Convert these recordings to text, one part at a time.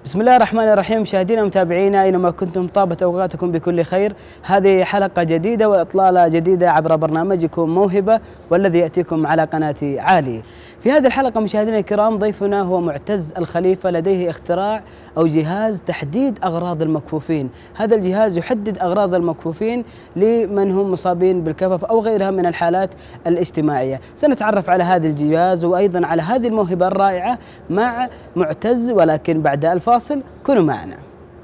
بسم الله الرحمن الرحيم. مشاهدينا ومتابعينا اينما كنتم، طابت اوقاتكم بكل خير. هذه حلقه جديده واطلاله جديده عبر برنامجكم موهبه، والذي ياتيكم على قناه عالي. في هذه الحلقه مشاهدينا الكرام ضيفنا هو معتز الخليفه، لديه اختراع او جهاز تحديد اغراض المكفوفين. هذا الجهاز يحدد اغراض المكفوفين لمن هم مصابين بالكفف او غيرها من الحالات الاجتماعيه. سنتعرف على هذا الجهاز وايضا على هذه الموهبه الرائعه مع معتز، ولكن بعد الفاصل كونوا معنا.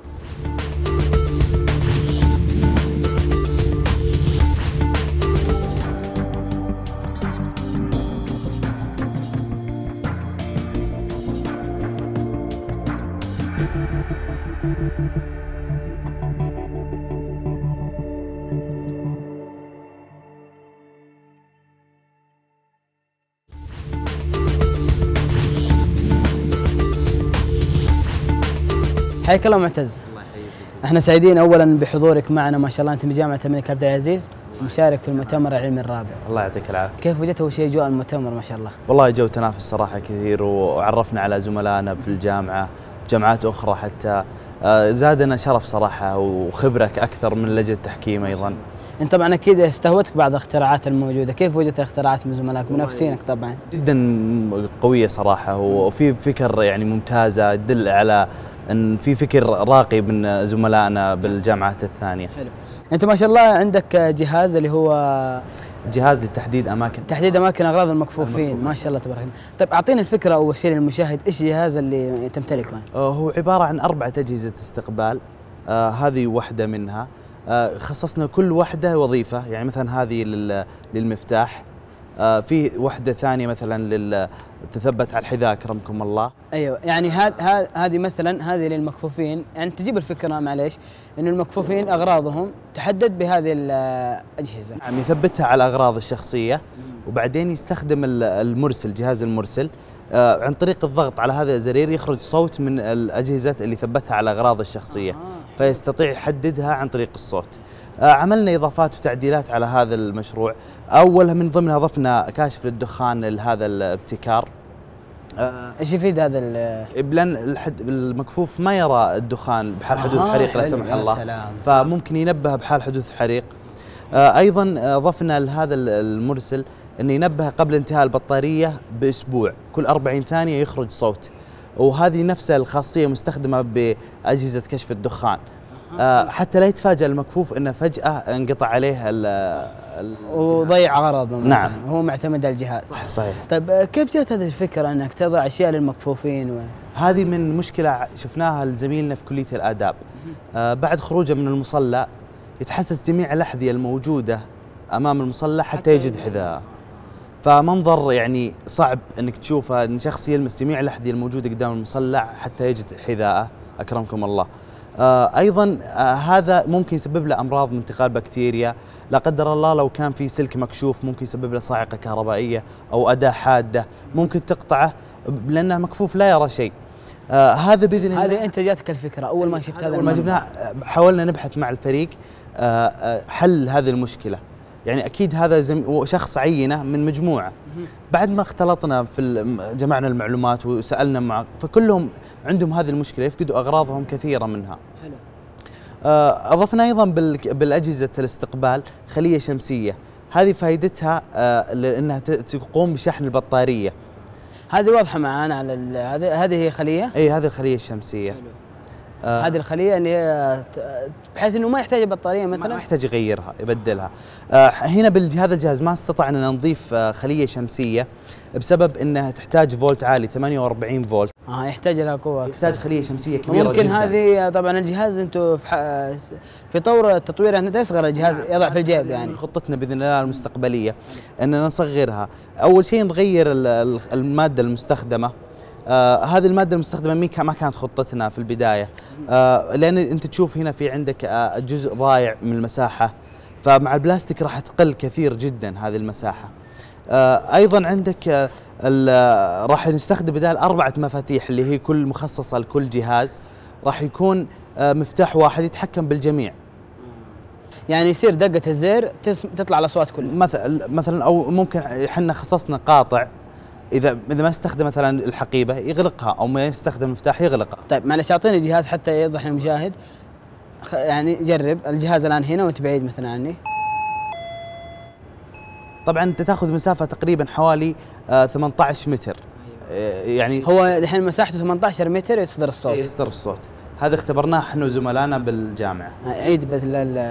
حياك الله معتز. الله يحييك. احنا سعيدين اولا بحضورك معنا، ما شاء الله انت من جامعه الملك عبد العزيز ومشارك في المؤتمر العلمي الرابع. الله يعطيك العافيه. كيف وجدت اول شيء اجواء المؤتمر؟ ما شاء الله. والله جو تنافس صراحه كثير، وعرفنا على زملائنا في الجامعه وجامعات اخرى حتى. زادنا شرف صراحه وخبره اكثر من لجنه التحكيم ايضا. انت طبعا اكيد استهوتك بعض الاختراعات الموجوده، كيف وجدت اختراعات من زملائك منافسينك طبعا؟ جدا قويه صراحه، وفي فكر يعني ممتازه تدل على ان في فكر راقي من زملائنا بالجامعات الثانيه. حلو. انت ما شاء الله عندك جهاز اللي هو جهاز لتحديد اماكن اغراض المكفوفين. ما شاء الله تبارك الله. طيب اعطينا الفكره اول شيء للمشاهد، ايش الجهاز اللي تمتلكه؟ هو عباره عن 4 أجهزة استقبال. هذه واحده منها. خصصنا كل واحدة وظيفة، يعني مثلا هذه للمفتاح، في واحدة ثانية مثلا تثبت على الحذاء أكرمكم الله. ايوه، يعني هذه مثلا هذه للمكفوفين، يعني تجيب الفكرة معليش انه المكفوفين اغراضهم تحدد بهذه الأجهزة. نعم، يثبتها على الأغراض الشخصية، وبعدين يستخدم المرسل، جهاز المرسل، عن طريق الضغط على هذا الزرير يخرج صوت من الأجهزة اللي ثبتها على الأغراض الشخصية، فيستطيع يحددها عن طريق الصوت. عملنا إضافات وتعديلات على هذا المشروع. أولها من ضمنها ضفنا كاشف للدخان لهذا الابتكار. ايش يفيد هذا لأن المكفوف ما يرى الدخان بحال حدوث حريق لا سمح الله، سلام. فممكن ينبه بحال حدوث حريق. أيضا ضفنا لهذا المرسل أنه ينبه قبل انتهاء البطارية بأسبوع، كل 40 ثانية يخرج صوت، وهذه نفس الخاصية مستخدمة بأجهزة كشف الدخان. حتى لا يتفاجأ المكفوف أنه فجأة انقطع عليه وضيع غرضه. نعم، هو معتمد على الجهاز. صحيح. طيب كيف جت هذه الفكرة أنك تضع أشياء للمكفوفين؟ هذه من مشكلة شفناها لزميلنا في كلية الآداب. بعد خروجه من المصلى يتحسس جميع الأحذية الموجودة أمام المصلى حتى يجد حذاءه، فمنظر يعني صعب أنك تشوفه، أن شخص يلمس جميع الأحذية الموجودة قدام المصلى حتى يجد حذاءه أكرمكم الله. أيضا هذا ممكن يسبب له أمراض من انتقال بكتيريا، لا قدر الله لو كان في سلك مكشوف ممكن يسبب له صاعقة كهربائية أو أداة حادة ممكن تقطعه لأنه مكفوف لا يرى شيء. هذا بإذن الله. هذه أنت جاتك الفكرة أول ما شفت هذا؟ أول ما شفناه حاولنا نبحث مع الفريق حل هذه المشكلة. يعني أكيد هذا شخص عينة من مجموعة، بعد ما اختلطنا جمعنا المعلومات وسألنا مع، فكلهم عندهم هذه المشكلة، يفقدوا أغراضهم كثيرة منها. حلو. أضفنا أيضا بالأجهزة الاستقبال خلية شمسية. هذه فائدتها لأنها تقوم بشحن البطارية. هذه واضحة معانا على هذه هي خلية؟ أي، هذه الخلية الشمسية. حلو. هذه الخلية اللي هي بحيث انه ما يحتاج بطارية مثلا، ما يحتاج يغيرها يبدلها. هنا بهذا الجهاز ما استطعنا نضيف خلية شمسية بسبب انها تحتاج فولت عالي 48 فولت. يحتاج لها قوة، يحتاج خلية شمسية كبيرة ممكن جدا. هذه طبعا الجهاز انتم في طور التطوير ان تصغر الجهاز يضع في الجيب. يعني خطتنا باذن الله المستقبلية اننا نصغرها. اول شيء نغير المادة المستخدمة. هذه المادة المستخدمة ما كانت خطتنا في البداية، لأن أنت تشوف هنا في عندك جزء ضايع من المساحة، فمع البلاستيك راح تقل كثير جدا هذه المساحة. أيضا عندك راح نستخدم بدال 4 مفاتيح اللي هي كل مخصصة لكل جهاز، راح يكون مفتاح واحد يتحكم بالجميع. يعني يصير دقة الزر تطلع الأصوات كلها مثلا، أو ممكن احنا خصصنا قاطع اذا ما استخدم مثلا الحقيبه يغلقها، او ما يستخدم المفتاح يغلقها. طيب معلش اعطيني جهاز حتى يوضح للمشاهد. يعني جرب الجهاز الان هنا وانت بعيد مثلا عني. طبعا انت تاخذ مسافه تقريبا حوالي 18 متر. يعني هو الحين مساحته 18 متر يصدر الصوت. يصدر الصوت. هذا اختبرناه احنا وزملائنا بالجامعه. عيد بس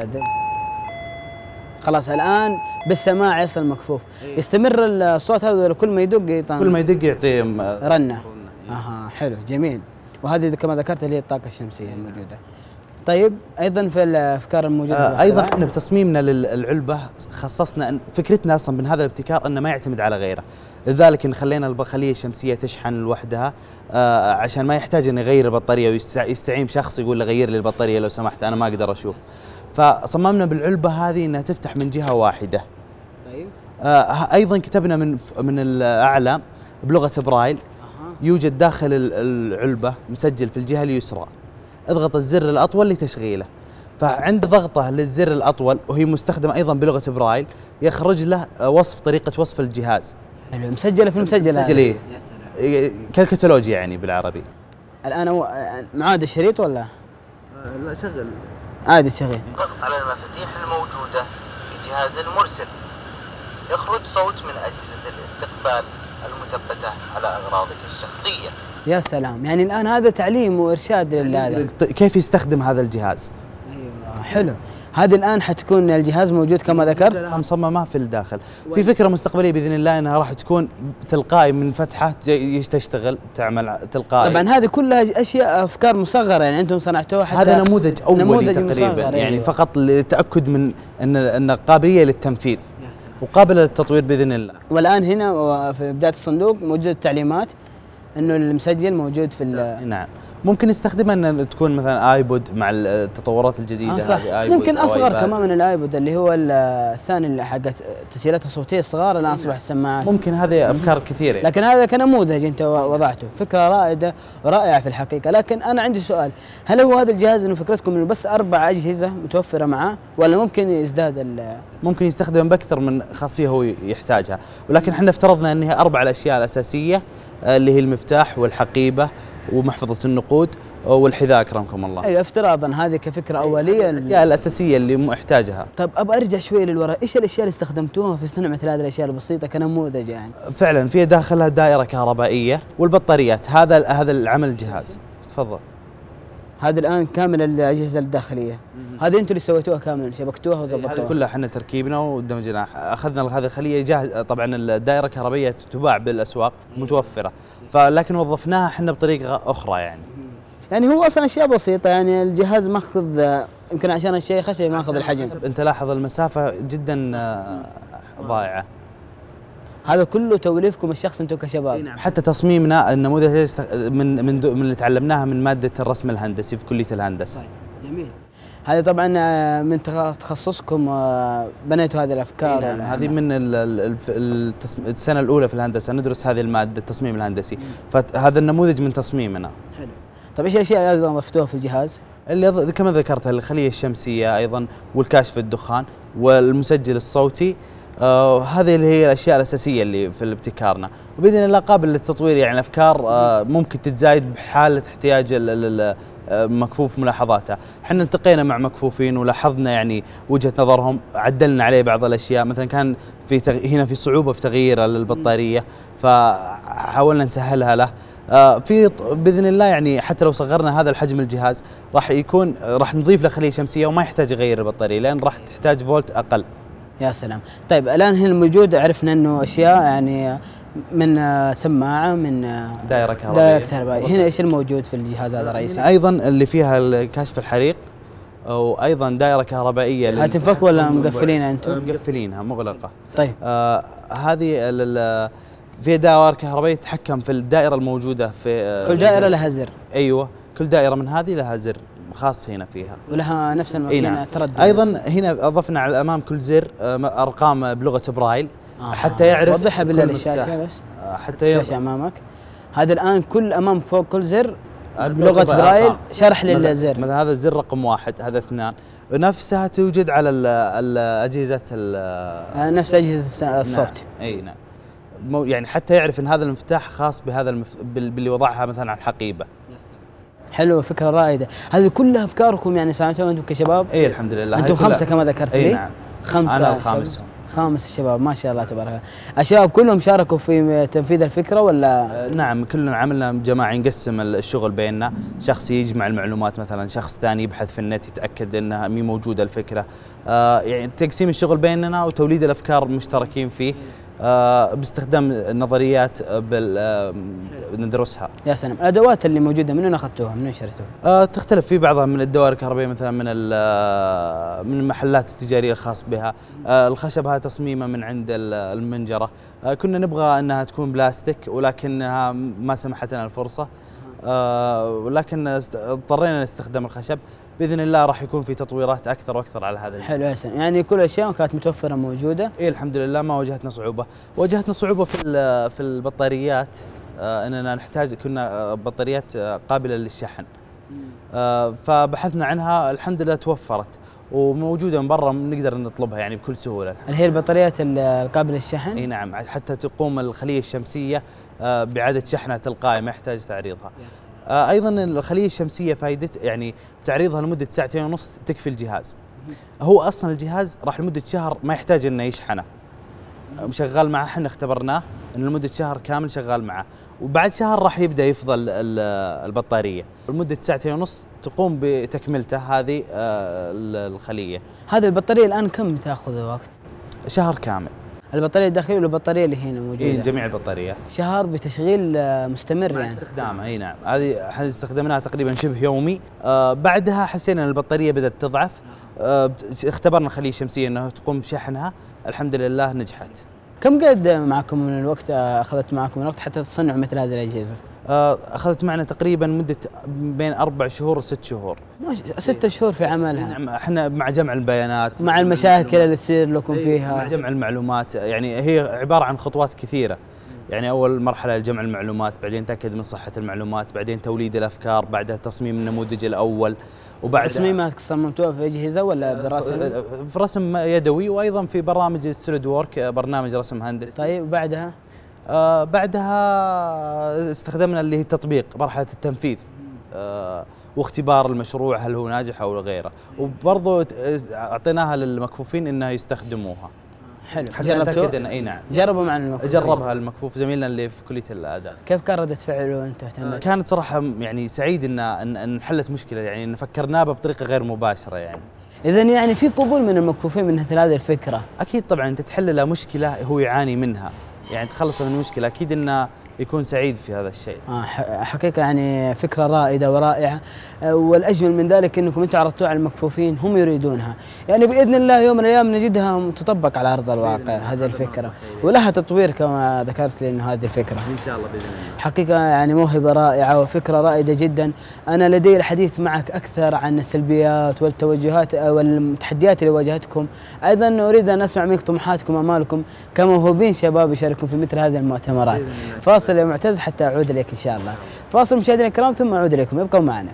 خلاص الان بالسماع يصل مكفوف. يستمر الصوت هذا كل ما يدق كل ما يدق يعطيه رنه. اها حلو جميل. وهذه كما ذكرت اللي هي الطاقه الشمسيه الموجوده. طيب ايضا في الافكار الموجوده ايضا احنا بتصميمنا للعلبه خصصنا أن فكرتنا اصلا من هذا الابتكار انه ما يعتمد على غيره، لذلك ان خلينا الخليه الشمسيه تشحن لوحدها عشان ما يحتاج انه يغير البطاريه ويستعين بشخص يقول له غير لي البطاريه لو سمحت انا ما اقدر اشوف. فصممنا بالعلبه هذه انها تفتح من جهه واحده. طيب ايضا كتبنا من الاعلى بلغه برايل. يوجد داخل العلبه مسجل في الجهه اليسرى. اضغط الزر الأطول لتشغيله، فعند ضغطه للزر الأطول وهي مستخدمة أيضا بلغة برايل يخرج له طريقة وصف الجهاز. حلو مسجلة في المسجل. مسجل إيه؟ كالكتالوج يعني بالعربي. الآن هو معاد الشريط ولا؟ لا شغل. عادي شغل. ضغط على المفاتيح الموجودة في جهاز المرسل يخرج صوت من أجهزة الاستقبال المثبتة على أغراضك الشخصية. يا سلام، يعني الآن هذا تعليم وإرشاد لله كيف يستخدم هذا الجهاز. أيوة حلو. هذه الآن حتكون الجهاز موجود كما ذكرت مصممة في الداخل. في فكرة مستقبلية بإذن الله أنها راح تكون تلقائي من فتحة تشتغل تعمل تلقائي. طبعا هذه كلها أشياء أفكار مصغرة يعني أنتم صنعتوها حتى هذا نموذج أولي تقريبا يعني أيوة. فقط للتأكد من أن قابلية للتنفيذ وقابلة للتطوير بإذن الله. والآن هنا في بداية الصندوق موجود التعليمات انه المسجل موجود في نعم. ممكن نستخدمها ان تكون مثلا ايبود مع التطورات الجديده. صح. هذه ممكن اصغر كمان من الايبود اللي هو الثاني اللي حق التسجيلات الصوتيه الصغار الان اصبح السماعات. ممكن هذه افكار كثيره، لكن هذا كنموذج انت وضعته فكره رائده ورائعه في الحقيقه. لكن انا عندي سؤال، هل هو هذا الجهاز انه فكرتكم انه بس 4 اجهزه متوفره معاه ولا ممكن يزداد ممكن يستخدم باكثر من خاصيه هو يحتاجها، ولكن احنا افترضنا ان هي 4 الاشياء الاساسيه اللي هي المفتاح والحقيبه ومحفظه النقود والحذاء اكرمكم الله. ايوه افتراضا هذه كفكره اوليه الاشياء الاساسيه اللي محتاجها. طيب ابى ارجع شوي للوراء، ايش الاشياء اللي استخدمتوها في صنع مثل هذه الاشياء البسيطه كنموذج يعني؟ فعلا في داخلها دائره كهربائيه والبطاريات، هذا العمل الجهاز. تفضل. هذه الان كامل الاجهزه الداخليه، هذه انتم اللي سويتوها كامل شبكتوها وضبطوها؟ هذه كلها احنا تركيبنا ودمجنا، اخذنا هذه الخليه جاهز. طبعا الدائره الكهربائيه تباع بالاسواق متوفره، فلكن وظفناها احنا بطريقه اخرى يعني هو اصلا اشياء بسيطه، يعني الجهاز ماخذ يمكن عشان الشيء خشبي ماخذ الحجم. انت لاحظ المسافه جدا ضائعه. هذا كله توليفكم الشخصي انتم كشباب. حتى تصميمنا النموذج من اللي تعلمناها من ماده الرسم الهندسي في كليه الهندسه. جميل. هذه طبعا من تخصصكم بنيتوا هذه الافكار. نعم. هذه من السنه الاولى في الهندسه ندرس هذه الماده التصميم الهندسي، فهذا النموذج من تصميمنا. حلو. طيب ايش الاشياء اللي ضفتوها في الجهاز؟ اللي كما ذكرت الخليه الشمسيه ايضا والكاشف الدخان والمسجل الصوتي. هذه اللي هي الاشياء الاساسيه اللي في ابتكارنا، وباذن الله قابل للتطوير. يعني الافكار ممكن تتزايد بحاله احتياج مكفوف ملاحظاتها. احنا التقينا مع مكفوفين ولاحظنا يعني وجهه نظرهم، عدلنا عليه بعض الاشياء، مثلا كان هنا في صعوبه في تغيير البطاريه فحاولنا نسهلها له. في باذن الله يعني حتى لو صغرنا هذا الحجم الجهاز راح نضيف له خليه شمسيه وما يحتاج يغير البطاريه لان راح تحتاج فولت اقل. يا سلام. طيب الان هنا الموجود عرفنا انه اشياء يعني من سماعه من دائره كهربائيه. هنا ايش الموجود في الجهاز هذا رئيسي؟ ايضا اللي فيها كشف الحريق، وايضا دائره كهربائيه. هتنفك ولا مقفلينها انتم؟ مقفلينها مغلقه. طيب هذه في دوائر كهربائيه تتحكم في الدائره الموجوده في كل دائره لها زر. ايوه كل دائره من هذه لها زر خاص هنا فيها ولها نفس الماكينه. نعم. تردد. ايضا هنا اضفنا على الامام كل زر ارقام بلغه برايل حتى يعرف. وضحها بالله للشاشه بس حتى الشاشه امامك. هذا الان كل امام فوق كل زر بلغه برايل شرح للزر. مثلا هذا الزر رقم 1، هذا 2 نفسها توجد على الاجهزه نفس اجهزه الصوت. نعم. اي نعم. يعني حتى يعرف ان هذا المفتاح خاص بهذا باللي وضعها مثلا على الحقيبه. حلو، فكرة رائدة. هذه كلها أفكاركم يعني صنعتوها أنتم كشباب؟ إيه الحمد لله. أنتم 5 كما ذكرت لي؟ إيه نعم. 5 أنا الخامس. 5 شباب، ما شاء الله تبارك الله. الشباب كلهم شاركوا في تنفيذ الفكرة ولا؟ نعم، كلنا عملنا جماعي، نقسم الشغل بيننا، شخص يجمع المعلومات مثلا، شخص ثاني يبحث في النت يتأكد أنها مي موجودة الفكرة. يعني تقسيم الشغل بيننا وتوليد الأفكار مشتركين فيه. باستخدام النظريات ندرسها. يا سلام. الادوات اللي موجوده من وين اخذتوها؟ من وين شريتوها؟ تختلف، في بعضها من الدوائر الكهربائيه مثلا من المحلات التجاريه الخاص بها. الخشب هذا تصميمه من عند المنجره. كنا نبغى انها تكون بلاستيك ولكنها ما سمحت لنا الفرصه. ولكن اضطرينا نستخدم الخشب. باذن الله راح يكون في تطويرات اكثر واكثر على هذا. حلو يا سلام. يعني كل الاشياء كانت متوفره موجوده؟ ايه الحمد لله، ما واجهتنا صعوبه. واجهتنا صعوبه في البطاريات. اننا نحتاج، كنا بطاريات قابله للشحن. فبحثنا عنها، الحمد لله توفرت وموجوده من برا، نقدر نطلبها يعني بكل سهوله. اللي هي البطاريات القابله للشحن؟ اي نعم، حتى تقوم الخليه الشمسيه باعاده شحنها تلقائي، ما يحتاج تعريضها. ايضا الخليه الشمسيه فائدتها يعني تعريضها لمده 2.5 ساعة تكفي الجهاز. هو اصلا الجهاز راح لمده شهر ما يحتاج انه يشحنه، شغال معه، احنا اختبرناه انه لمده شهر كامل شغال معه، وبعد شهر راح يبدا يفضل البطاريه. لمده 2.5 ساعة تقوم بتكملته هذه الخليه. هذه البطاريه الان كم تاخذ وقت؟ شهر كامل. البطاريه الداخليه والبطاريه اللي هنا موجوده؟ إيه، جميع البطاريات. شهر بتشغيل مستمر يعني؟ استخدامها. اي نعم، هذه احنا استخدمناها تقريبا شبه يومي. بعدها حسينا ان البطاريه بدات تضعف. اختبرنا الخليه الشمسيه انها تقوم بشحنها، الحمد لله نجحت. كم قد معكم من الوقت اخذت معكم من الوقت حتى تصنعوا مثل هذه الاجهزه؟ اخذت معنا تقريبا مده بين 4 شهور و6 شهور. 6 شهور في عملها؟ نعم، احنا مع جمع البيانات، مع المشاكل اللي تصير لكم فيها، مع جمع المعلومات. يعني هي عباره عن خطوات كثيره. يعني اول مرحله جمع المعلومات، بعدين تاكد من صحه المعلومات، بعدين توليد الافكار، بعدها تصميم النموذج الاول، وبعد تصميمات صممتوها في اجهزه ولا برسم؟ في رسم يدوي، وايضا في برامج السوليد وورك، برنامج رسم هندسي. طيب وبعدها؟ بعدها استخدمنا اللي هي تطبيق مرحله التنفيذ. واختبار المشروع هل هو ناجح او غيره، وبرضه اعطيناها للمكفوفين انها يستخدموها. حلو. جربتوا؟ اي نعم. جربوا مع المكفوف؟ جربها المكفوف زميلنا اللي في كليه الاداب. كيف كان ردة فعله وانت اهتميت؟ كانت صراحه يعني سعيد ان انحلت مشكله، يعني ان فكرناها بطريقه غير مباشره يعني. اذا يعني في قبول من المكفوفين من مثل هذه الفكره؟ اكيد طبعا، انت تحل له مشكله هو يعاني منها، يعني تخلص من المشكله، اكيد انه يكون سعيد في هذا الشيء. حقيقة يعني فكرة رائدة ورائعة، والأجمل من ذلك أنكم أنتم عرضتوها على المكفوفين، هم يريدونها. يعني بإذن الله يوم من الأيام نجدها تطبق على أرض الواقع هذه الفكرة، ولها تطوير كما ذكرت لي أنه هذه الفكرة إن شاء الله بإذن الله. حقيقة يعني موهبة رائعة وفكرة رائدة جدا. أنا لدي الحديث معك أكثر عن السلبيات والتوجهات والتحديات اللي واجهتكم. أيضا أريد أن أسمع منك طموحاتكم وأمالكم كموهوبين شباب يشاركون في مثل هذه المؤتمرات. فاصل يا معتز حتى أعود إليك إن شاء الله. فاصل مشاهدينا الكرام ثم أعود إليكم، ابقوا معنا.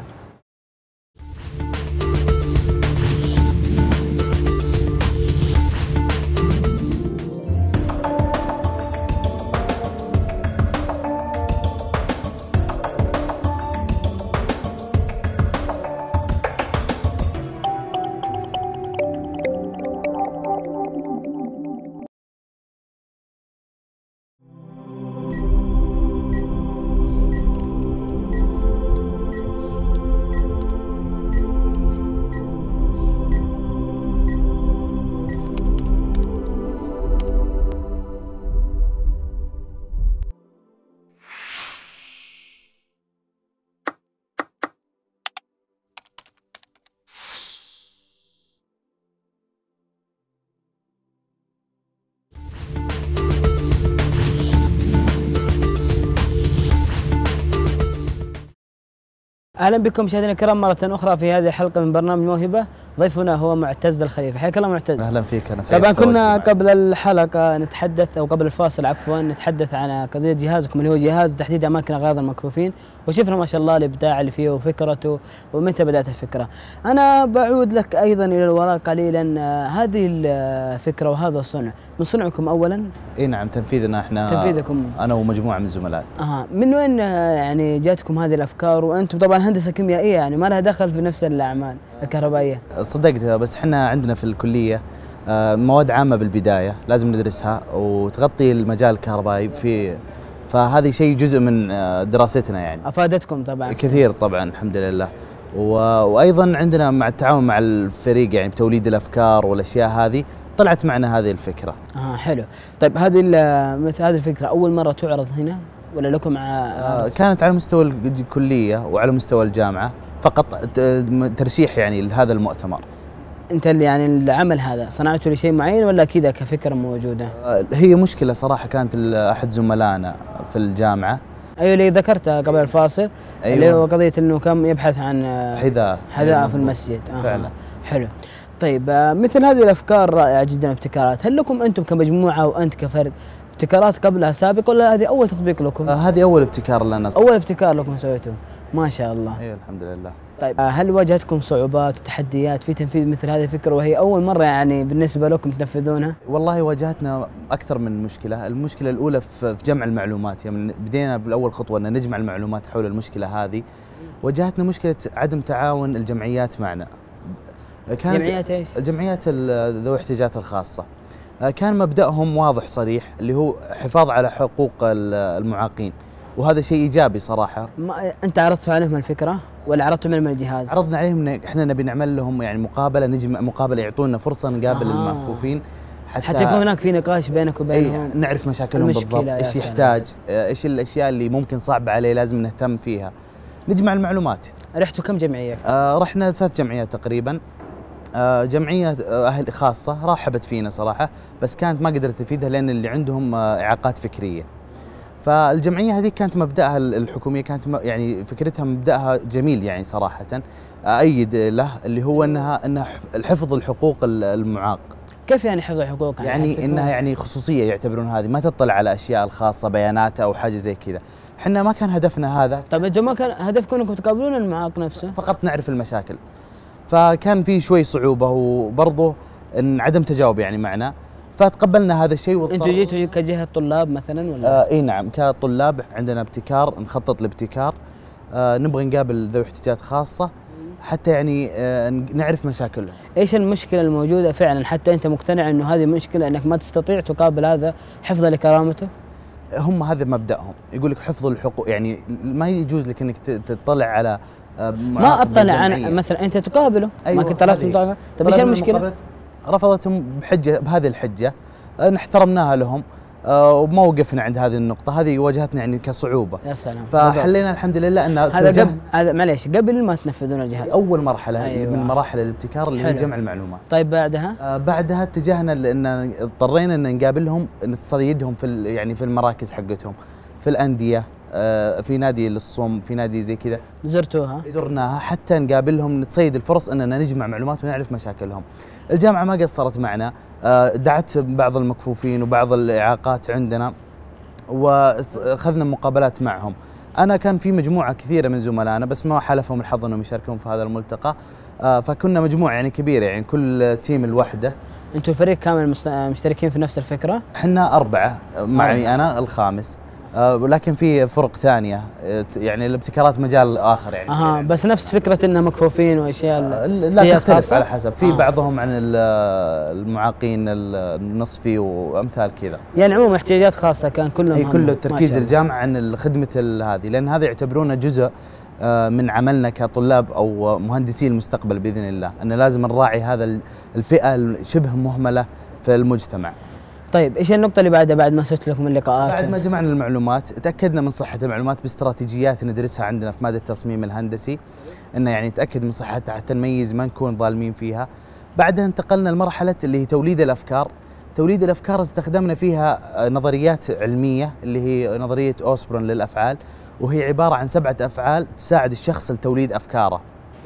اهلا بكم مشاهدينا الكرام مره اخرى في هذه الحلقه من برنامج موهبه. ضيفنا هو معتز الخليفه. حياك الله معتز. اهلا فيك. انا سعيد. طبعا كنا قبل الحلقه نتحدث او قبل الفاصل عفوا نتحدث عن قضيه جهازكم اللي هو جهاز تحديد اماكن اغراض المكفوفين، وشفنا ما شاء الله الابداع اللي فيه وفكرته ومتى بدات الفكره. انا بعود لك ايضا الى الوراء قليلا. هذه الفكره وهذا الصنع من صنعكم اولا؟ اي نعم، تنفيذنا احنا. تنفيذكم انا ومجموعه من الزملاء. من وين يعني جاتكم هذه الافكار؟ وانتم طبعا هندسه كيميائيه يعني ما لها دخل في نفس الاعمال الكهربائيه. صدقت، بس احنا عندنا في الكليه مواد عامه بالبدايه لازم ندرسها وتغطي المجال الكهربائي فهذه شيء جزء من دراستنا يعني. افادتكم طبعا كثير طبعا الحمد لله. وايضا عندنا مع التعاون مع الفريق يعني بتوليد الافكار والاشياء هذه طلعت معنا هذه الفكره. حلو. طيب هذه مثل هذه الفكره اول مره تعرض هنا ولا لكم كانت على مستوى الكليه وعلى مستوى الجامعه فقط ترشيح يعني لهذا المؤتمر. انت اللي يعني العمل هذا صنعته لشيء معين ولا كذا كفكره موجوده؟ هي مشكله صراحه كانت احد زملائنا في الجامعه. ايوه اللي ذكرتها قبل الفاصل. أيوة. اللي هو قضيه انه كان يبحث عن حذاء في المسجد. فعلا. حلو. طيب مثل هذه الافكار رائعه جدا ابتكارات. هل لكم انتم كمجموعه وانت كفرد ابتكارات قبلها سابق ولا هذه اول تطبيق لكم؟ هذه اول ابتكار لنا. اول ابتكار لكم سويتوه ما شاء الله. ايوه الحمد لله. طيب هل واجهتكم صعوبات وتحديات في تنفيذ مثل هذه الفكره وهي اول مره يعني بالنسبه لكم تنفذونها؟ والله واجهتنا اكثر من مشكله. المشكله الاولى في جمع المعلومات. يعني بدينا بالاول خطوه ان نجمع المعلومات حول المشكله هذه. واجهتنا مشكله عدم تعاون الجمعيات معنا. جمعيات ايش؟ الجمعيات ذوي الاحتياجات الخاصه. كان مبدأهم واضح صريح اللي هو حفاظ على حقوق المعاقين، وهذا شيء ايجابي صراحه. انت عرضتوا عليهم الفكره ولا عرضتوا عليهم الجهاز؟ عرضنا عليهم احنا نبي نعمل لهم يعني مقابله، نجمع مقابله يعطونا فرصه نقابل المكفوفين حتى يكون هناك في نقاش بينك وبينهم. نعرف مشاكلهم بالضبط، ايش يحتاج، ايش الاشياء اللي ممكن صعبه عليه لازم نهتم فيها. نجمع المعلومات. رحتوا كم جمعيه؟ رحنا 3 جمعيات تقريبا. جمعية أهل خاصة رحبت فينا صراحة، بس كانت ما قدرت تفيدها لأن اللي عندهم إعاقات فكرية. فالجمعية هذه كانت مبدأها الحكومية كانت يعني فكرتها مبدأها جميل يعني صراحة. أأيد له اللي هو أنها حفظ الحقوق المعاق. كيف يعني حفظ الحقوق؟ يعني إنها يعني خصوصية يعتبرون هذه، ما تطلع على أشياء الخاصة بياناتها أو حاجة زي كذا. احنا ما كان هدفنا هذا. طيب انتم ما كان هدفكم انكم تقابلون المعاق نفسه؟ فقط نعرف المشاكل. فكان في شوي صعوبة وبرضه إن عدم تجاوب يعني معنا، فتقبلنا هذا الشيء. انتوا جيتوا كجهة طلاب مثلا ولا؟ اي نعم، كطلاب عندنا ابتكار، نخطط لابتكار. نبغى نقابل ذوي احتياجات خاصة حتى يعني نعرف مشاكلهم. ايش المشكلة الموجودة فعلا حتى انت مقتنع انه هذه مشكلة انك ما تستطيع تقابل هذا حفظا لكرامته؟ هم هذا مبدأهم، يقول لك حفظ الحقوق، يعني ما يجوز لك انك تطلع على ما اطلع انا مثلا انت تقابله. أيوة ما كنت طلبت مطالبه. طيب ايش المشكله؟ رفضتهم بهذه الحجه. احترمناها لهم وما وقفنا عند هذه النقطه. هذه واجهتنا يعني كصعوبه. يا سلام. فحلينا الحمد لله ان هذا معليش قبل ما تنفذون الجهاز. اول مرحله. أيوة. من مراحل الابتكار اللي هي جمع المعلومات. طيب بعدها؟ بعدها اتجهنا لان اضطرينا ان نقابلهم، نتصيدهم يعني في المراكز حقتهم، في الانديه، في نادي للصوم، في نادي زي كذا. زرتوها؟ زرناها حتى نقابلهم، نتصيد الفرص اننا نجمع معلومات ونعرف مشاكلهم. الجامعه ما قصرت معنا، دعت بعض المكفوفين وبعض الاعاقات عندنا واخذنا مقابلات معهم. انا كان في مجموعه كثيره من زملائنا بس ما حالفهم الحظ انهم يشاركون في هذا الملتقى. فكنا مجموعه يعني كبيره، يعني كل تيم الوحده. انتم فريق كامل مشتركين في نفس الفكره؟ احنا 4 معي انا الخامس. ولكن في فرق ثانيه يعني الابتكارات مجال اخر يعني. بس نفس فكره انها مكفوفين واشياء لا تختلف على حسب. في بعضهم عن المعاقين النصفي وامثال كذا. يعني عموما احتياجات خاصه كان كلهم. كله تركيز الجامعه عن خدمه هذه، لان هذا يعتبرونه جزء من عملنا كطلاب او مهندسي المستقبل باذن الله، ان لازم نراعي هذا الفئه الشبه مهمله في المجتمع. طيب ايش النقطة اللي بعدها بعد ما سويت لكم اللقاءات؟ بعد ما جمعنا المعلومات تأكدنا من صحة المعلومات باستراتيجيات ندرسها عندنا في مادة التصميم الهندسي، انه يعني نتأكد من صحتها حتى نميز ما نكون ظالمين فيها. بعدها انتقلنا لمرحلة اللي هي توليد الأفكار. توليد الأفكار استخدمنا فيها نظريات علمية اللي هي نظرية أوسبرون للأفعال، وهي عبارة عن 7 أفعال تساعد الشخص لتوليد أفكاره.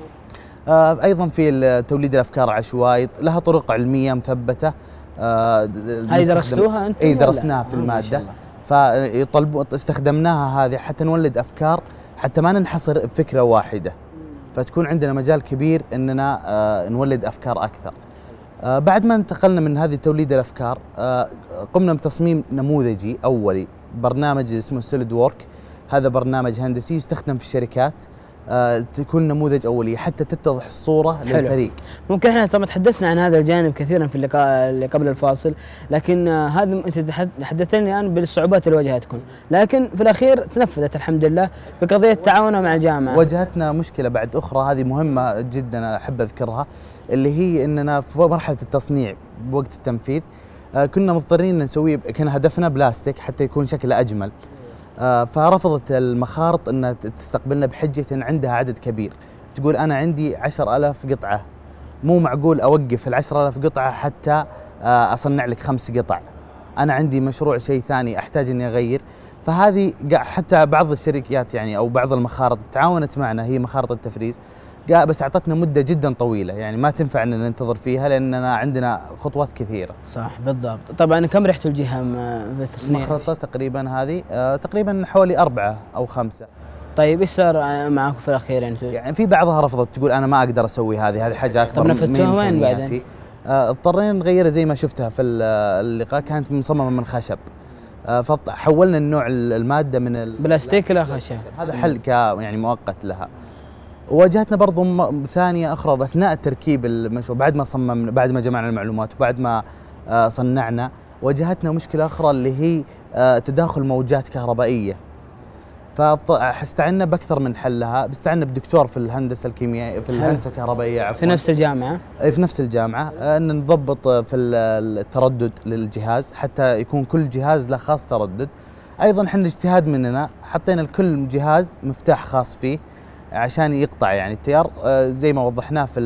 أيضا في توليد الأفكار العشوائي لها طرق علمية مثبتة. هذه درستوها أنت؟ أي درسناها في المادة، فيطلبوا استخدمناها هذه حتى نولد أفكار، حتى ما ننحصر بفكرة واحدة، فتكون عندنا مجال كبير أننا نولد أفكار أكثر. بعد ما انتقلنا من هذه توليد الأفكار قمنا بتصميم نموذجي أولي، برنامج اسمه سوليد وورك. هذا برنامج هندسي يستخدم في الشركات، تكون نموذج أولي حتى تتضح الصورة للفريق. ممكن احنا طبعا تحدثنا عن هذا الجانب كثيرا في اللقاء اللي قبل الفاصل، لكن هذا انت حدثتني الآن بالصعوبات اللي واجهتكم، لكن في الأخير تنفذت الحمد لله بقضية تعاوننا مع الجامعة. واجهتنا مشكلة بعد أخرى، هذه مهمة جدا أحب أذكرها، اللي هي أننا في مرحلة التصنيع بوقت التنفيذ كنا مضطرين نسوي، كان هدفنا بلاستيك حتى يكون شكله أجمل. فرفضت المخارط أن تستقبلنا بحجة أن عندها عدد كبير، تقول أنا عندي 10,000 قطعة، مو معقول أوقف 10,000 قطعة حتى أصنع لك 5 قطع، أنا عندي مشروع شيء ثاني أحتاج أني أغير. فهذه حتى بعض الشركات يعني أو بعض المخارط تعاونت معنا، هي مخارط التفريز، بس أعطتنا مدة جدا طويلة، يعني ما تنفع أن ننتظر فيها لأننا عندنا خطوات كثيرة. صح بالضبط. طبعا كم رحتوا الجهة في التصنيع؟ مخرطة تقريبا هذه تقريبا حوالي 4 أو 5. طيب ايش صار معكم في الأخير يعني في بعضها رفضت، تقول أنا ما أقدر أسوي هذه حاجة أكبر. طب نفذتوها وين بعدين؟ اضطرينا نغيرها زي ما شفتها في اللقاء، كانت مصممة من خشب، فحولنا النوع المادة من البلاستيك إلى خشب. هذا حل يعني مؤقت لها. واجهتنا برضو ثانية أخرى أثناء تركيب المشروع، بعد ما صممنا، بعد ما جمعنا المعلومات وبعد ما صنعنا، واجهتنا مشكلة أخرى اللي هي تداخل موجات كهربائية. فاستعنا بأكثر من حل لها، استعنا بدكتور في الهندسة الكيميائية، في الهندسة الكهربائية عفوا، في نفس الجامعة. في نفس الجامعة، أن نضبط في التردد للجهاز حتى يكون كل جهاز له خاص تردد. أيضا احنا اجتهاد مننا، حطينا لكل جهاز مفتاح خاص فيه عشان يقطع يعني التيار، زي ما وضحناه في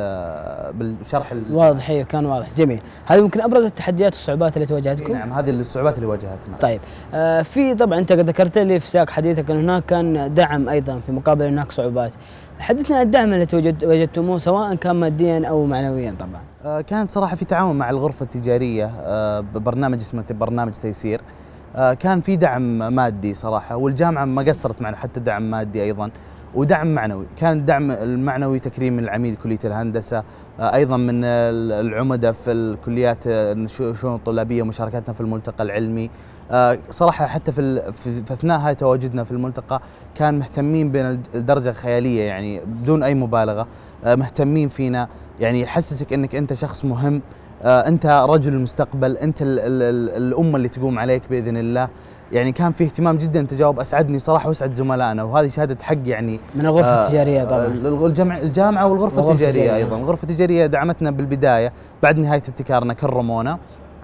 بالشرح واضح. ايوه كان واضح. جميل. هذه ممكن ابرز التحديات والصعوبات اللي تواجهتكم؟ نعم، هذه الصعوبات اللي واجهتنا. طيب في طبعا انت قد ذكرت لي في سياق حديثك ان هناك كان دعم ايضا في مقابل هناك صعوبات. حدثنا عن الدعم اللي وجدتموه سواء كان ماديا او معنويا. طبعا كانت صراحه في تعاون مع الغرفه التجاريه ببرنامج اسمه برنامج تيسير. كان في دعم مادي صراحه، والجامعه ما قصرت معنا حتى دعم مادي ايضا، ودعم معنوي. كان الدعم المعنوي تكريم العميد كلية الهندسة، أيضا من العمدة في الكليات الشؤون الطلابية، مشاركتنا في الملتقى العلمي. صراحة حتى في أثناء هاي تواجدنا في الملتقى كان مهتمين بنا لدرجة خيالية، يعني بدون أي مبالغة مهتمين فينا، يعني يحسسك أنك أنت شخص مهم، أنت رجل المستقبل، أنت الأمة اللي تقوم عليك بإذن الله. يعني كان في اهتمام جدا تجاوب، اسعدني صراحه واسعد زملائنا، وهذه شهاده حق يعني من الغرفه التجاريه طبعا. الجامعه والغرفه التجاريه ايضا. الغرفه التجاريه دعمتنا بالبدايه، بعد نهايه ابتكارنا كرمونا،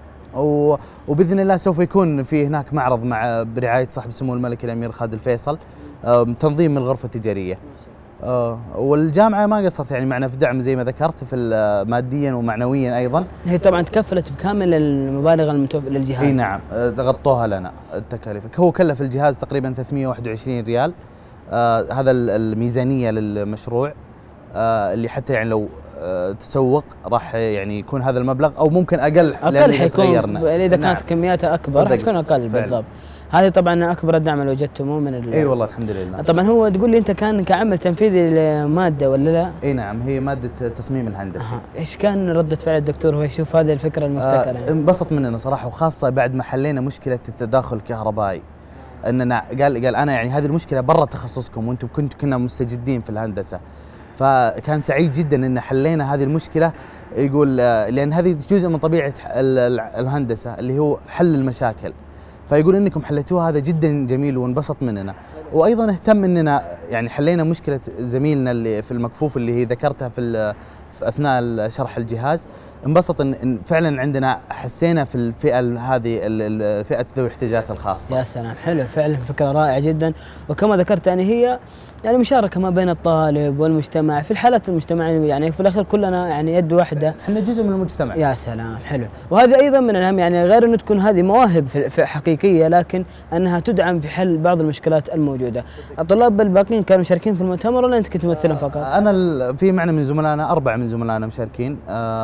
وباذن الله سوف يكون في هناك معرض برعايه صاحب السمو الملكي الامير خالد الفيصل، تنظيم من الغرفه التجاريه. والجامعه ما قصرت يعني معنا في دعم زي ما ذكرت، في ماديا ومعنويا ايضا. هي طبعا تكفلت بكامل المبالغ المتوفره للجهاز. اي نعم، غطوها لنا التكاليف. هو كلف الجهاز تقريبا 321 ريال. هذا الميزانيه للمشروع، اللي حتى يعني لو تسوق راح يعني يكون هذا المبلغ، او ممكن اقل حيكون اذا كانت كمياتها اكبر حتكون اقل. بالضبط. هذه طبعا اكبر الدعم اللي وجدتموه من اي والله الحمد لله. طبعا هو تقول لي انت كان كعمل تنفيذي لماده ولا لا؟ اي نعم، هي ماده التصميم الهندسي. ايش كان رده فعل الدكتور وهو يشوف هذه الفكره المبتكره؟ انبسط مننا صراحه، وخاصه بعد ما حلينا مشكله التداخل الكهربائي. اننا قال انا يعني هذه المشكله برا تخصصكم، وانتم كنا مستجدين في الهندسه. فكان سعيد جدا ان حلينا هذه المشكله. يقول لان هذه جزء من طبيعه الهندسه اللي هو حل المشاكل، فيقول انكم حليتوها، هذا جدا جميل وانبسط مننا. وايضا اهتم اننا يعني حلينا مشكله زميلنا اللي في المكفوف اللي هي ذكرتها في في اثناء شرح الجهاز، انبسط ان فعلا عندنا حسينا في الفئه هذه فئه ذوي الاحتياجات الخاصه. يا سلام، حلو فعلا، فكره رائعه جدا. وكما ذكرت يعني هي يعني مشاركه ما بين الطالب والمجتمع في الحالات المجتمعيه، يعني في الاخير كلنا يعني يد واحده، احنا جزء من المجتمع. يا سلام، حلو. وهذا ايضا من الاهم، يعني غير انه تكون هذه مواهب في حقيقيه، لكن انها تدعم في حل بعض المشكلات الموجوده. الطلاب الباقيين كانوا مشاركين في المؤتمر ولا انت كنت ممثلا فقط؟ انا في معنا من زملائنا 4 من زملائنا مشاركين،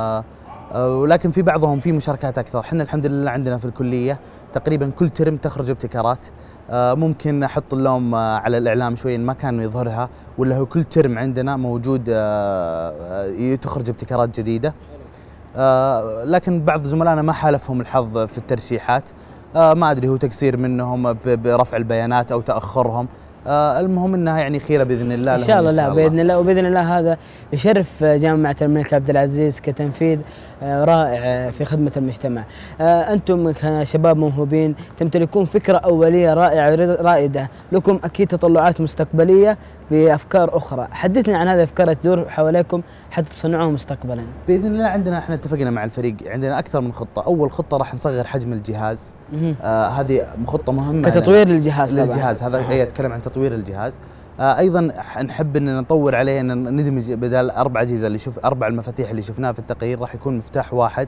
ولكن في بعضهم في مشاركات اكثر. احنا الحمد لله عندنا في الكليه تقريبا كل ترم تخرج ابتكارات. ممكن احط اللوم على الاعلام شوي ما كان يظهرها، ولا هو كل ترم عندنا موجود تخرج ابتكارات جديده. لكن بعض زملائنا ما حالفهم الحظ في الترشيحات، ما ادري هو تقصير منهم برفع البيانات او تاخرهم. المهم انها يعني خيره باذن الله. ان شاء الله. لا باذن الله، وباذن الله هذا يشرف جامعه الملك عبد العزيز كتنفيذ رائع في خدمه المجتمع. انتم كشباب موهوبين تمتلكون فكره اوليه رائعه رائده، لكم اكيد تطلعات مستقبليه بافكار اخرى. حدثني عن هذه الافكار تدور حواليكم حتى تصنعوها مستقبلا. باذن الله عندنا احنا اتفقنا مع الفريق، عندنا اكثر من خطه. اول خطه راح نصغر حجم الجهاز، هذه خطه مهمه كتطوير للجهاز. للجهاز هذا هي يتكلم عن تطوير الجهاز. ايضا نحب ان نطور عليه، ان ندمج بدل 4 اجهزه اللي 4 المفاتيح اللي شفناها في التقرير، راح يكون مفتاح واحد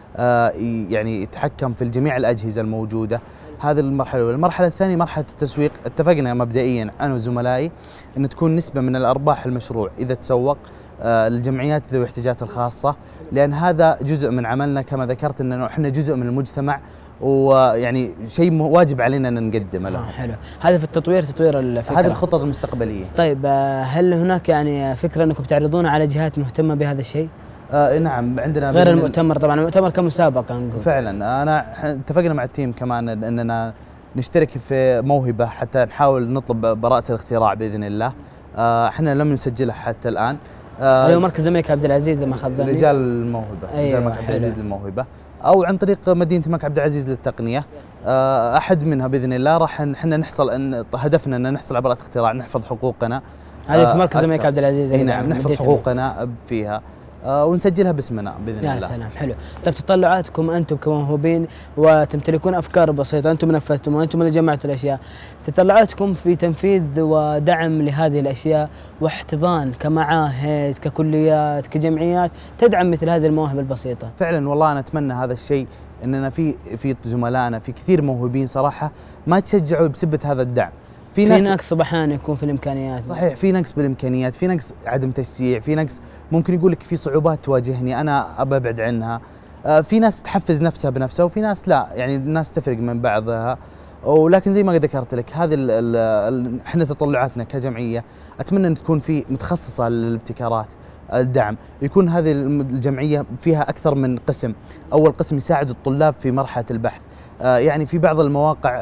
يعني يتحكم في جميع الاجهزه الموجوده. هذه المرحله الاولى. المرحله الثانيه مرحله التسويق. اتفقنا مبدئيا انا وزملائي ان تكون نسبه من الارباح المشروع اذا تسوق الجمعيات ذوي الاحتياجات الخاصه، لان هذا جزء من عملنا. كما ذكرت انه احنا جزء من المجتمع، ويعني شيء واجب علينا ان نقدمه لهم. حلو. هذا في تطوير الفكره. هذه الخطط المستقبليه. طيب هل هناك يعني فكره انكم تعرضون على جهات مهتمه بهذا الشيء؟ نعم عندنا غير المؤتمر طبعا، المؤتمر كمسابقه نقول. فعلا انا اتفقنا مع التيم كمان اننا نشترك في موهبه حتى نحاول نطلب براءه الاختراع باذن الله. احنا لم نسجلها حتى الان. اللي هو مركز الملك عبد العزيز لما خذ رجال الموهبه. أيوة رجال الملك عبد العزيز للموهبه، او عن طريق مدينه الملك عبد العزيز للتقنيه. احد منها باذن الله. راح احنا نحصل هدفنا ان نحصل على براءه اختراع، نحفظ حقوقنا. هذه في مركز الملك عبد العزيز. اي نعم، نحفظ حقوقنا فيها ونسجلها باسمنا باذن الله. يا سلام، حلو. طيب تطلعاتكم انتم كموهوبين وتمتلكون افكار بسيطه، انتم نفذتم وانتم اللي جمعتوا الاشياء، تطلعاتكم في تنفيذ ودعم لهذه الاشياء واحتضان كمعاهد ككليات كجمعيات تدعم مثل هذه المواهب البسيطه. فعلا والله انا اتمنى هذا الشيء، اننا في زملائنا في كثير موهوبين صراحه ما تشجعوا بسبه هذا الدعم. في نقص احيانا يكون في الامكانيات. صحيح، في نقص بالامكانيات، في نقص عدم تشجيع، في نقص ممكن يقول لك في صعوبات تواجهني انا ابى ابعد عنها. في ناس تحفز نفسها بنفسها وفي ناس لا، يعني الناس تفرق من بعضها. ولكن زي ما ذكرت لك هذه احنا تطلعاتنا كجمعيه اتمنى ان تكون في متخصصه للابتكارات الدعم، يكون هذه الجمعيه فيها اكثر من قسم. اول قسم يساعد الطلاب في مرحله البحث، يعني في بعض المواقع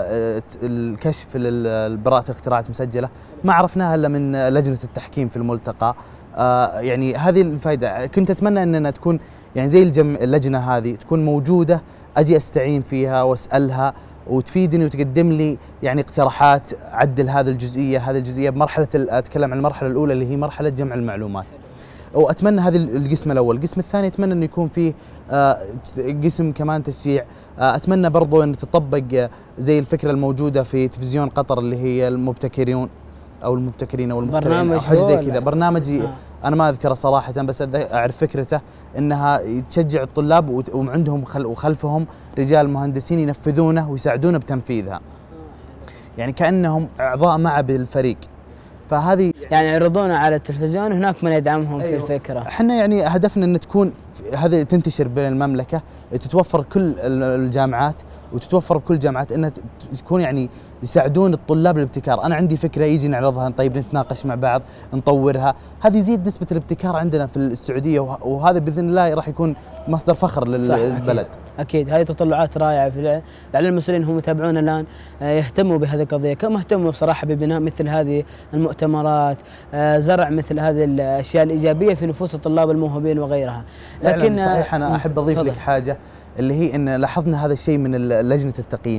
الكشف براءة الاختراعات مسجلة ما عرفناها الا من لجنة التحكيم في الملتقى. يعني هذه الفائدة كنت اتمنى اننا تكون يعني زي اللجنة هذه تكون موجودة، اجي استعين فيها واسالها وتفيدني وتقدم لي يعني اقتراحات عدل هذه الجزئية بمرحلة. اتكلم عن المرحلة الاولى اللي هي مرحلة جمع المعلومات، واتمنى هذا القسم الاول. القسم الثاني اتمنى انه يكون فيه قسم كمان تشجيع. اتمنى برضو ان تطبق زي الفكره الموجوده في تلفزيون قطر اللي هي المبتكرين او المخترعين او حاجه زي كذا. برنامج انا ما اذكره صراحه بس اعرف فكرته، انها تشجع الطلاب وعندهم وخلفهم رجال مهندسين ينفذونه ويساعدونه بتنفيذها، يعني كانهم اعضاء معه بالفريق. فهذه يعني يعرضونه على التلفزيون وهناك من يدعمهم. أيوة. في الفكره احنا يعني هدفنا ان تكون هذه تنتشر بين المملكه، تتوفر كل الجامعات وتتوفر بكل الجامعات، انها تكون يعني يساعدون الطلاب الابتكار. انا عندي فكره يجي نعرضها، طيب نتناقش مع بعض نطورها، هذه يزيد نسبه الابتكار عندنا في السعوديه، وهذا باذن الله راح يكون مصدر فخر للبلد. أكيد هذه تطلعات رائعة. لعل المسؤولين هم يتابعون الآن يهتموا بهذه القضية كما اهتموا بصراحة ببناء مثل هذه المؤتمرات، زرع مثل هذه الأشياء الإيجابية في نفوس الطلاب الموهوبين وغيرها. لكن صحيح أنا أحب أضيف لك حاجة، اللي هي أن لاحظنا هذا الشيء من لجنة التقييم،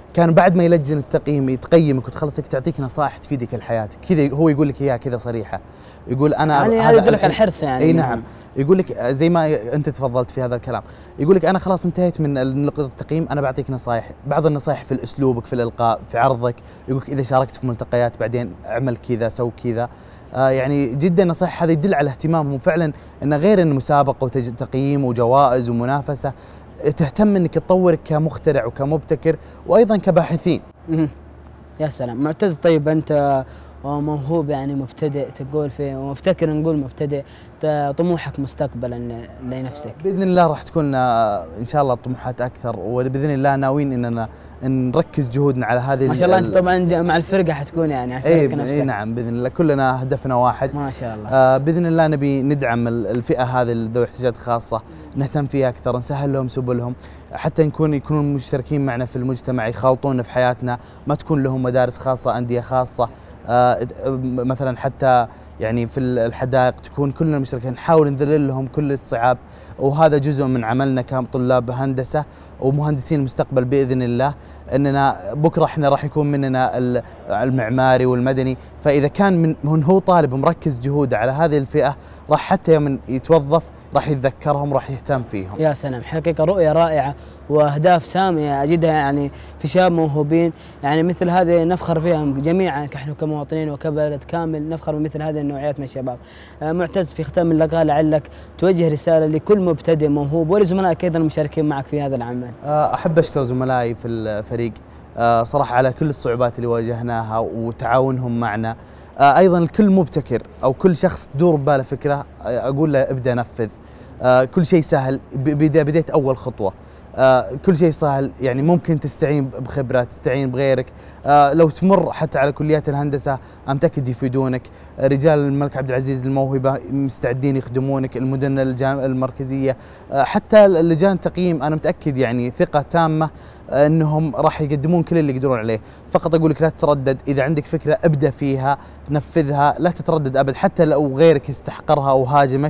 كان بعد ما يلجن التقييم يتقيمك وتخلصك تعطيك نصائح تفيدك لحياتك، كذا هو يقول لك اياها كذا صريحه، يقول انا يعني هذا يدل لك على الحرص يعني. اي نعم، يقول لك زي ما انت تفضلت في هذا الكلام، يقول لك انا خلاص انتهيت من نقطه التقييم، انا بعطيك نصائح، بعض النصائح في اسلوبك، في الالقاء، في عرضك، يقول لك اذا شاركت في ملتقيات بعدين اعمل كذا، سو كذا. يعني جدا نصائح هذا يدل على اهتمامهم فعلا، انه غير انه مسابقه وتقييم وجوائز ومنافسه، تهتم انك تطورك كمخترع وكمبتكر وايضا كباحثين. يا سلام معتز، طيب انت موهوب يعني مبتدئ تقول فيه ومبتكر نقول مبتدئ، طموحك مستقبلا لنفسك؟ باذن الله راح تكون ان شاء الله طموحات اكثر، وباذن الله ناويين اننا نركز جهودنا على هذه ما شاء الله. انت طبعا مع الفرقه حتكون يعني على الفرقه نفسها. اي نعم باذن الله، كلنا هدفنا واحد ما شاء الله. باذن الله نبي ندعم الفئه هذه ذوي احتياجات خاصه، نهتم فيها اكثر، نسهل لهم سبلهم، حتى يكونوا مشتركين معنا في المجتمع، يخالطونا في حياتنا، ما تكون لهم مدارس خاصه، انديه خاصه، مثلا حتى يعني في الحدائق تكون كلنا مشتركين، نحاول نذلل لهم كل الصعاب، وهذا جزء من عملنا كطلاب هندسه ومهندسين المستقبل باذن الله، اننا بكره احنا راح يكون مننا المعماري والمدني، فاذا كان من هو طالب مركز جهوده على هذه الفئه، راح حتى يوم يتوظف راح يتذكرهم، راح يهتم فيهم. يا سلام، حقيقه رؤيه رائعه واهداف ساميه اجدها يعني في شباب موهوبين، يعني مثل هذه نفخر فيها جميعا، نحن كمواطنين وكبلد كامل نفخر بمثل هذه النوعيات من الشباب. معتز، في ختام اللقاء لعلك توجه رساله لكل مبتدئ موهوب ولزملائك ايضا المشاركين معك في هذا العمل. احب اشكر زملائي في الفريق صراحه على كل الصعوبات اللي واجهناها وتعاونهم معنا، ايضا الكل مبتكر او كل شخص تدور بباله فكره اقول له ابدا نفذ، كل شيء سهل، بديت اول خطوه، كل شيء سهل، يعني ممكن تستعين بخبره، تستعين بغيرك، لو تمر حتى على كليات الهندسه متاكد يفيدونك، رجال الملك عبد العزيز الموهبه مستعدين يخدمونك، المدن المركزيه، حتى لجان التقييم انا متاكد يعني ثقه تامه انهم راح يقدمون كل اللي يقدرون عليه، فقط اقول لك لا تتردد، اذا عندك فكره ابدا فيها، نفذها، لا تتردد ابد، حتى لو غيرك يستحقرها او هاجمك،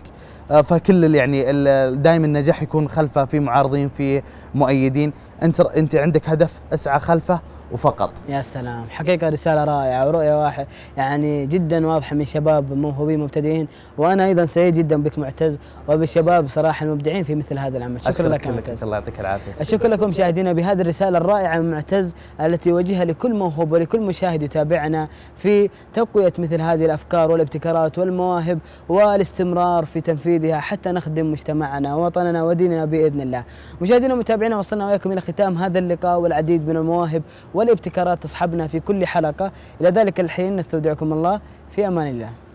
فكل يعني دائما النجاح يكون خلفه في معارضين، في مؤيدين، انت عندك هدف اسعى خلفه وفقط. يا سلام، حقيقة رسالة رائعة ورؤية واحد يعني جدا واضحة من شباب موهوبين مبتدئين، وأنا أيضا سعيد جدا بك معتز وبالشباب صراحة المبدعين في مثل هذا العمل. شكرا لك معتز. الله يعطيك العافية. شكرا لكم مشاهدينا بهذه الرسالة الرائعة من معتز التي يوجهها لكل موهوب ولكل مشاهد يتابعنا في تقوية مثل هذه الأفكار والابتكارات والمواهب والاستمرار في تنفيذها حتى نخدم مجتمعنا ووطننا وديننا بإذن الله. مشاهدينا ومتابعينا، وصلنا وإياكم إلى ختام هذا اللقاء، والعديد من المواهب والابتكارات تصحبنا في كل حلقة. إلى ذلك الحين نستودعكم الله في أمان الله.